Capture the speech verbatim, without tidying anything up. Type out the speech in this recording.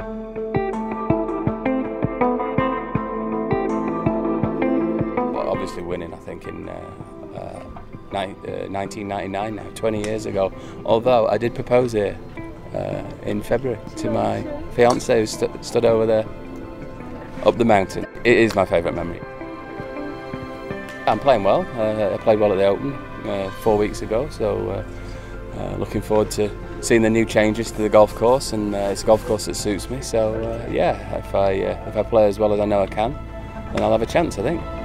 Well, obviously winning, I think, in uh, uh, uh, nineteen ninety-nine now, twenty years ago. Although I did propose here uh, in February to my fiancée who st stood over there, up the mountain. It is my favourite memory. I'm playing well. Uh, I played well at the Open uh, four weeks ago, so uh, uh, looking forward to seeing the new changes to the golf course, and uh, it's a golf course that suits me. So uh, yeah, if I uh, if I play as well as I know I can, then I'll have a chance, I think.